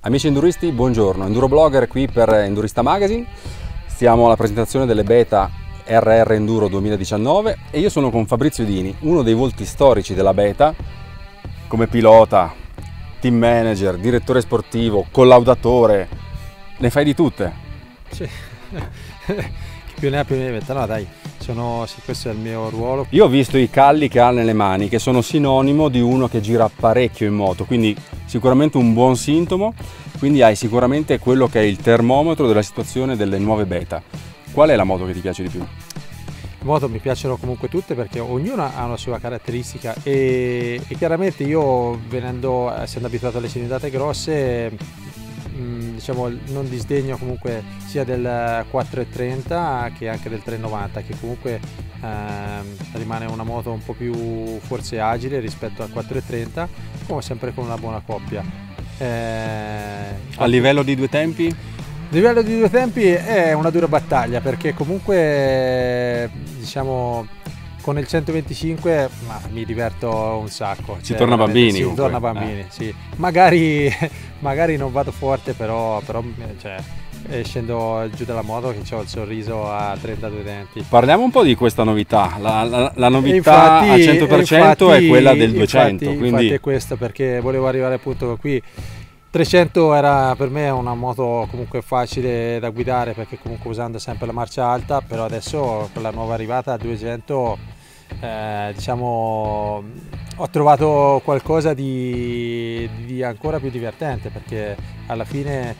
Amici enduristi, buongiorno, Enduro Blogger qui per Endurista Magazine. Stiamo alla presentazione delle beta RR Enduro 2019 e io sono con Fabrizio Dini, uno dei volti storici della beta, come pilota, team manager, direttore sportivo, collaudatore, ne fai di tutte. Sì, chi più ne ha più ne metta, no dai, sì, questo è il mio ruolo. Io ho visto i calli che ha nelle mani, che sono sinonimo di uno che gira parecchio in moto, quindi sicuramente un buon sintomo, quindi hai sicuramente quello che è il termometro della situazione delle nuove beta. Qual è la moto che ti piace di più? Le moto mi piacciono comunque tutte perché ognuna ha una sua caratteristica e chiaramente io essendo abituato alle cilindate grosse, diciamo non disdegno comunque sia del 430 che anche del 390, che comunque rimane una moto un po' più forse agile rispetto al 430, come sempre con una buona coppia. A livello di due tempi? A livello di due tempi è una dura battaglia perché comunque diciamo con il 125 mi diverto un sacco. Si torna bambini. Si torna bambini, sì. Magari non vado forte, però cioè, scendo giù dalla moto che ho il sorriso a 32 denti. Parliamo un po' di questa novità. La novità al 100% è quella del 200. Infatti è questo, perché volevo arrivare appunto qui. 300 era per me una moto comunque facile da guidare perché comunque usando sempre la marcia alta, però adesso con la nuova arrivata a 200 diciamo ho trovato qualcosa di ancora più divertente, perché alla fine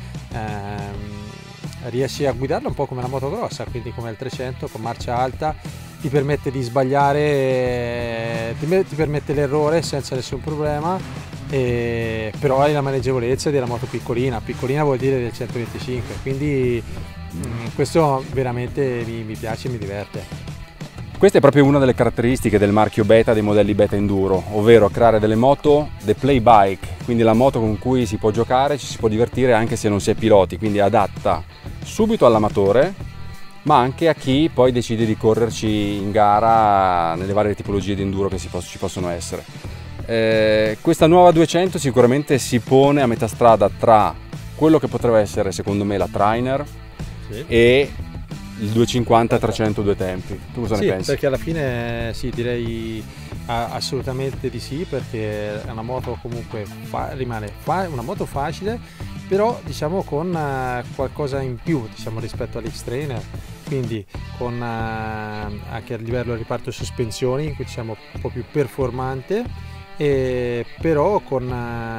riesci a guidarla un po' come una moto grossa, quindi come il 300 con marcia alta, ti permette di sbagliare, ti permette l'errore senza nessun problema. Però hai la maneggevolezza della moto piccolina vuol dire del 125, quindi questo veramente mi piace e mi diverte. Questa è proprio una delle caratteristiche del marchio beta dei modelli beta enduro, ovvero creare delle moto, the play bike, quindi la moto con cui si può giocare, ci si può divertire anche se non si è piloti, quindi adatta subito all'amatore, ma anche a chi poi decide di correrci in gara nelle varie tipologie di enduro che ci possono essere. Questa nuova 200 sicuramente si pone a metà strada tra quello che potrebbe essere secondo me la Trainer, sì, e il 250-300 due tempi. Tu cosa ne pensi? Perché alla fine sì, direi assolutamente di sì, perché è una moto comunque rimane una moto facile, però diciamo con qualcosa in più, diciamo, rispetto all'X-Trainer, quindi con anche a livello riparto sospensioni, diciamo un po' più performante, però con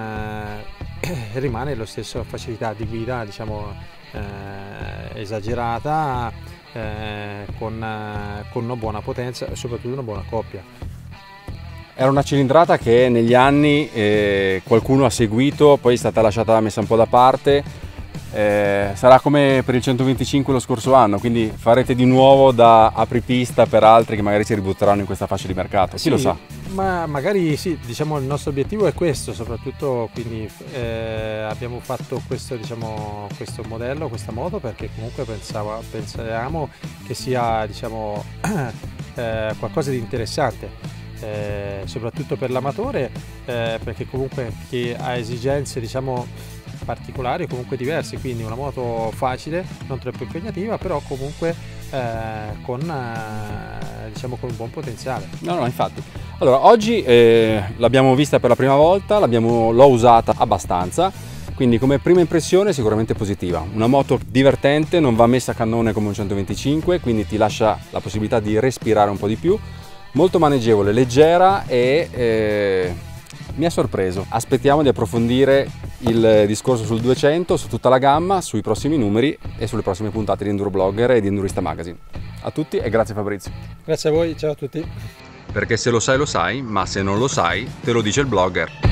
rimane lo stesso facilità di guida, diciamo esagerata, con una buona potenza e soprattutto una buona coppia. Era una cilindrata che negli anni qualcuno ha seguito, poi è stata lasciata messa un po' da parte. Sarà come per il 125 lo scorso anno, quindi farete di nuovo da apripista per altri che magari si ributteranno in questa fascia di mercato, chi lo sa? Ma magari sì, diciamo il nostro obiettivo è questo, soprattutto, quindi abbiamo fatto questo, diciamo, questo modello, questa moto, perché comunque pensiamo che sia, diciamo, qualcosa di interessante, soprattutto per l'amatore, perché comunque chi ha esigenze, diciamo, particolari o comunque diversi, quindi una moto facile, non troppo impegnativa, però comunque diciamo con un buon potenziale. No, infatti. Allora, oggi l'abbiamo vista per la prima volta, l'ho usata abbastanza, quindi come prima impressione sicuramente positiva. Una moto divertente, non va messa a cannone come un 125, quindi ti lascia la possibilità di respirare un po' di più, molto maneggevole, leggera e mi ha sorpreso. Aspettiamo di approfondire il discorso sul 200, su tutta la gamma, sui prossimi numeri e sulle prossime puntate di Enduro Blogger e di Endurista Magazine. A tutti e grazie Fabrizio. Grazie a voi, ciao a tutti. Perché se lo sai, ma se non lo sai, te lo dice il blogger.